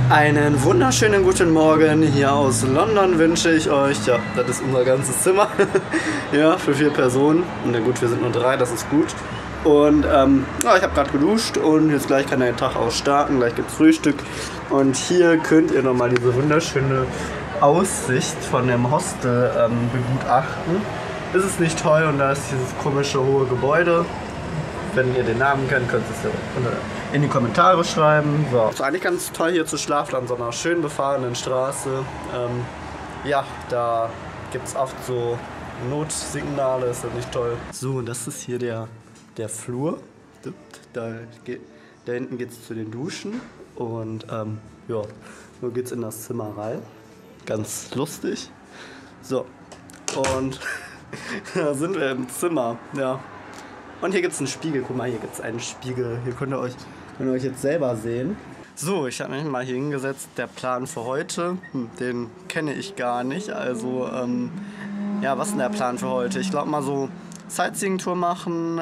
Einen wunderschönen guten Morgen hier aus London wünsche ich euch. Ja, das ist unser ganzes Zimmer. Ja, für 4 Personen. Und na gut, wir sind nur 3, das ist gut. Und ja, ich habe gerade geduscht und jetzt gleich kann der Tag auch starten. Gleich gibt es Frühstück. Und hier könnt ihr nochmal diese wunderschöne Aussicht von dem Hostel begutachten. Das ist nicht toll und da ist dieses komische hohe Gebäude. Wenn ihr den Namen kennt, könnt ihr es ja in die Kommentare schreiben. So. Ist eigentlich ganz toll hier zu schlafen an so einer schön befahrenen Straße. Ja, da gibt es oft so Notsignale, ist das nicht toll. So, und das ist hier der Flur. Da hinten geht es zu den Duschen. Und ja, so geht es in das Zimmer rein. Ganz lustig. So, und da sind wir im Zimmer, ja. Und hier gibt es einen Spiegel, guck mal, hier gibt es einen Spiegel. Hier könnt ihr euch jetzt selber sehen. So, ich habe mich mal hier hingesetzt. Der Plan für heute, den kenne ich gar nicht. Also, ja, was ist denn der Plan für heute? Ich glaube mal so Sightseeing-Tour machen.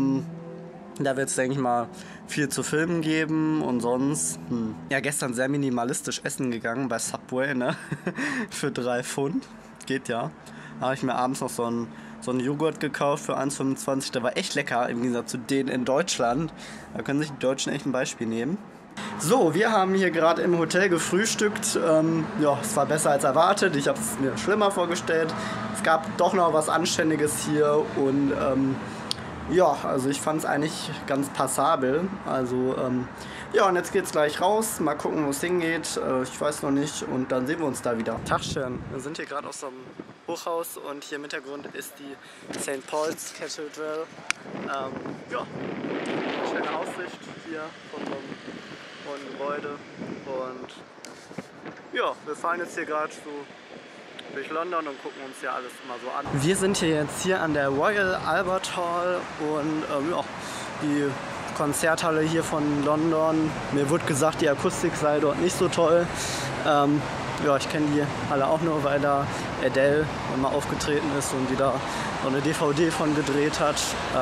Da wird es, denke ich mal, viel zu filmen geben und sonst. Ja, gestern sehr minimalistisch essen gegangen bei Subway, ne? Für 3 Pfund. Geht ja. Da habe ich mir abends noch so einen Joghurt gekauft für 1,25. Der war echt lecker, im Gegensatz zu denen in Deutschland. Da können sich die Deutschen echt ein Beispiel nehmen. So, wir haben hier gerade im Hotel gefrühstückt. Ja, es war besser als erwartet. Ich habe es mir schlimmer vorgestellt. Es gab doch noch was Anständiges hier und ja, also ich fand es eigentlich ganz passabel. Also ja, und jetzt geht's gleich raus. Mal gucken, wo es hingeht. Ich weiß noch nicht. Und dann sehen wir uns da wieder. Tagchen, wir sind hier gerade aus so einem Hochhaus und hier im Hintergrund ist die St. Paul's Cathedral. Ja, schöne Aussicht hier von so einem hohen Gebäude. Und ja, wir fahren jetzt hier gerade so durch London und gucken uns ja alles mal so an. Wir sind jetzt hier an der Royal Albert Hall und ja, die Konzerthalle hier von London. Mir wurde gesagt, die Akustik sei dort nicht so toll. Ja, ich kenne die alle auch nur, weil da Adele mal aufgetreten ist und die da so eine DVD von gedreht hat.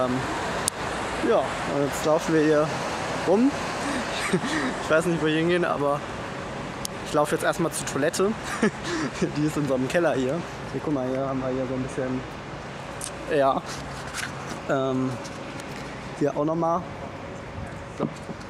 Ja, und jetzt laufen wir hier rum. Ich weiß nicht, wo wir hingehen, aber ich laufe jetzt erstmal zur Toilette. Die ist in so einem Keller hier. Hier, guck mal, hier haben wir hier so ein bisschen, ja, hier auch nochmal. So.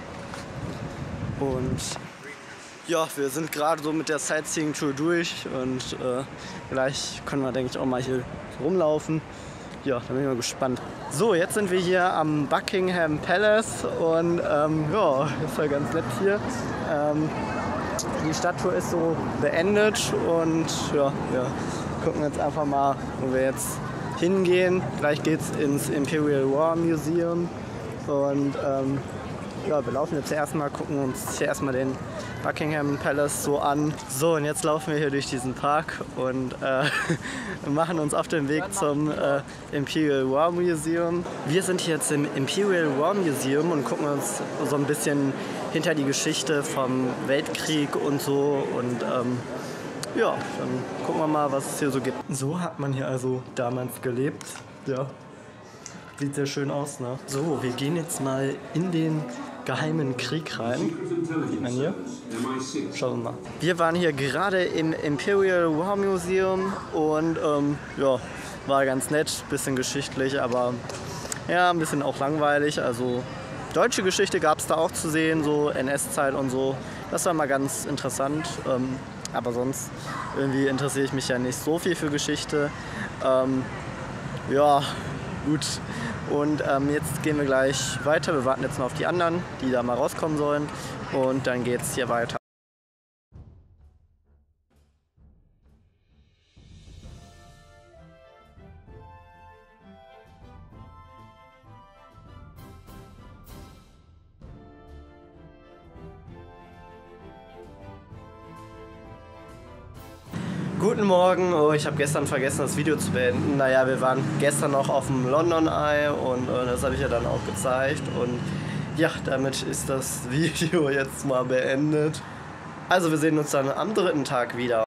Und ja, wir sind gerade so mit der Sightseeing-Tour durch und gleich können wir, denke ich, auch mal hier rumlaufen. Ja, da bin ich mal gespannt. So, jetzt sind wir hier am Buckingham Palace und ja, ist ja ganz nett hier. Die Stadttour ist so beendet und ja, wir gucken jetzt einfach mal, wo wir jetzt hingehen. Gleich geht's ins Imperial War Museum und ja, wir laufen jetzt erstmal, gucken uns hier erstmal den Buckingham Palace so an. So, und jetzt laufen wir hier durch diesen Park und machen uns auf den Weg zum Imperial War Museum. Wir sind hier jetzt im Imperial War Museum und gucken uns so ein bisschen hinter die Geschichte vom Weltkrieg und so und ja, dann gucken wir mal, was es hier so gibt. So hat man hier also damals gelebt, ja. Sieht sehr schön aus, ne? So, wir gehen jetzt mal in den geheimen Krieg rein. Sieht man hier? Schauen wir mal. Wir waren hier gerade im Imperial War Museum und ja, war ganz nett, bisschen geschichtlich, aber ja, ein bisschen auch langweilig. Also deutsche Geschichte gab es da auch zu sehen, so NS-Zeit und so. Das war mal ganz interessant. Aber sonst irgendwie interessiere ich mich ja nicht so viel für Geschichte. Ja, gut. Und jetzt gehen wir gleich weiter. Wir warten jetzt noch auf die anderen, die da mal rauskommen sollen. Und dann geht's hier weiter. Guten Morgen, oh, ich habe gestern vergessen, das Video zu beenden. Naja, wir waren gestern noch auf dem London Eye und das habe ich ja dann auch gezeigt. Und ja, damit ist das Video jetzt mal beendet. Also wir sehen uns dann am 3. Tag wieder.